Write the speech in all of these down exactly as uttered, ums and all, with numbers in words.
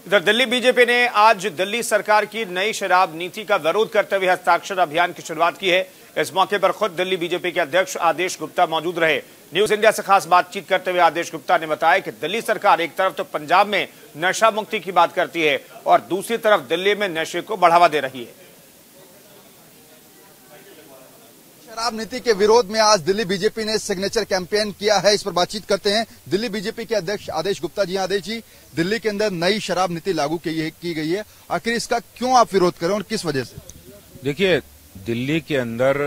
इधर दिल्ली बीजेपी ने आज दिल्ली सरकार की नई शराब नीति का विरोध करते हुए हस्ताक्षर अभियान की शुरुआत की है। इस मौके पर खुद दिल्ली बीजेपी के अध्यक्ष आदेश गुप्ता मौजूद रहे। न्यूज इंडिया से खास बातचीत करते हुए आदेश गुप्ता ने बताया कि दिल्ली सरकार एक तरफ तो पंजाब में नशा मुक्ति की बात करती है और दूसरी तरफ दिल्ली में नशे को बढ़ावा दे रही है। शराब नीति के विरोध में आज दिल्ली बीजेपी ने सिग्नेचर कैंपेन किया है। इस पर बातचीत करते हैं दिल्ली बीजेपी के अध्यक्ष आदेश गुप्ता जी। आदेश जी, दिल्ली के अंदर नई शराब नीति लागू की, की गई है, आखिर इसका क्यों आप विरोध करें और किस वजह से? देखिए, दिल्ली के अंदर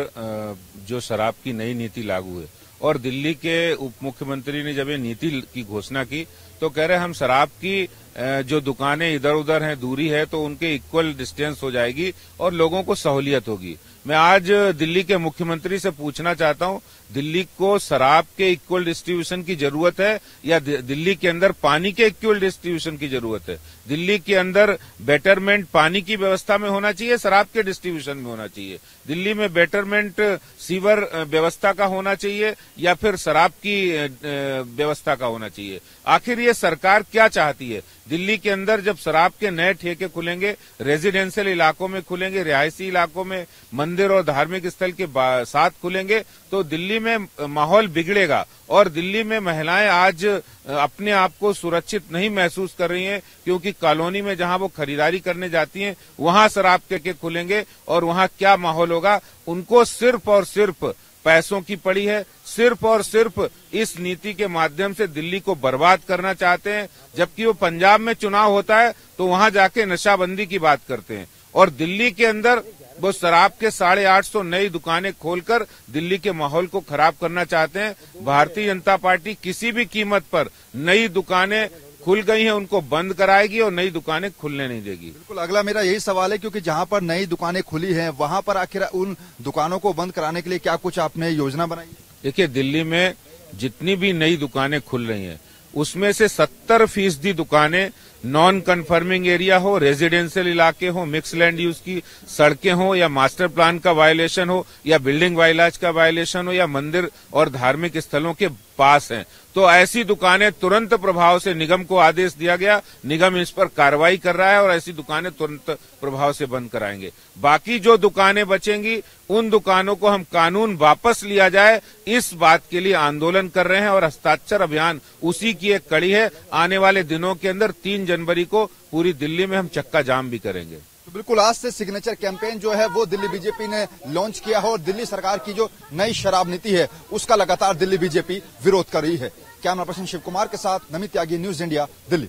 जो शराब की नई नीति लागू है और दिल्ली के उप मुख्यमंत्री ने जब ये नीति की घोषणा की तो कह रहे हम शराब की जो दुकानें इधर उधर हैं, दूरी है, तो उनके इक्वल डिस्टेंस हो जाएगी और लोगों को सहूलियत होगी। मैं आज दिल्ली के मुख्यमंत्री से पूछना चाहता हूं, दिल्ली को शराब के इक्वल डिस्ट्रीब्यूशन की जरूरत है या दिल्ली के अंदर पानी के इक्वल डिस्ट्रीब्यूशन की जरूरत है? दिल्ली के अंदर बेटरमेंट पानी की व्यवस्था में होना चाहिए, शराब के डिस्ट्रीब्यूशन में होना चाहिए? दिल्ली में बेटरमेंट सीवर व्यवस्था का होना चाहिए या फिर शराब की व्यवस्था का होना चाहिए? आखिर ये सरकार क्या चाहती है? दिल्ली के अंदर जब शराब के नए ठेके खुलेंगे, रेजिडेंशियल इलाकों में खुलेंगे, रिहायशी इलाकों में, मंदिर और धार्मिक स्थल के साथ खुलेंगे, तो दिल्ली में माहौल बिगड़ेगा और दिल्ली में महिलाएं आज अपने आप को सुरक्षित नहीं महसूस कर रही हैं, क्योंकि कॉलोनी में जहां वो खरीदारी करने जाती हैं वहां शराब के ठेके खुलेंगे और वहां क्या माहौल होगा? उनको सिर्फ और सिर्फ पैसों की पड़ी है, सिर्फ और सिर्फ इस नीति के माध्यम से दिल्ली को बर्बाद करना चाहते हैं। जबकि वो पंजाब में चुनाव होता है तो वहां जाके नशाबंदी की बात करते हैं और दिल्ली के अंदर वो शराब के साढ़े आठ सौ नई दुकानें खोलकर दिल्ली के माहौल को खराब करना चाहते हैं। भारतीय जनता पार्टी किसी भी कीमत पर नई दुकानें खुल गई हैं उनको बंद कराएगी और नई दुकानें खुलने नहीं देगी। बिल्कुल, अगला मेरा यही सवाल है, क्योंकि जहां पर नई दुकानें खुली हैं वहां पर आखिर उन दुकानों को बंद कराने के लिए क्या कुछ आपने योजना बनाई? देखिए, दिल्ली में जितनी भी नई दुकानें खुल रही हैं उसमें से सत्तर फीसदी दुकानें नॉन कन्फर्मिंग एरिया हो, रेजिडेंशियल इलाके हो, मिक्स लैंड यूज की सड़कें हो, या मास्टर प्लान का वायलेशन हो, या बिल्डिंग वाइलाज का वायलेशन हो, या मंदिर और धार्मिक स्थलों के पास हैं। तो ऐसी दुकानें तुरंत प्रभाव से निगम को आदेश दिया गया, निगम इस पर कार्रवाई कर रहा है और ऐसी दुकानें तुरंत प्रभाव से बंद कराएंगे। बाकी जो दुकानें बचेंगी उन दुकानों को हम कानून वापस लिया जाए, इस बात के लिए आंदोलन कर रहे हैं और हस्ताक्षर अभियान उसी की एक कड़ी है। आने वाले दिनों के अंदर तीन जनवरी को पूरी दिल्ली में हम चक्का जाम भी करेंगे। तो बिल्कुल, आज से सिग्नेचर कैंपेन जो है वो दिल्ली बीजेपी ने लॉन्च किया है और दिल्ली सरकार की जो नई शराब नीति है उसका लगातार दिल्ली बीजेपी विरोध कर रही है। कैमरा पर्सन शिव कुमार के साथ नमित त्यागी, न्यूज इंडिया, दिल्ली।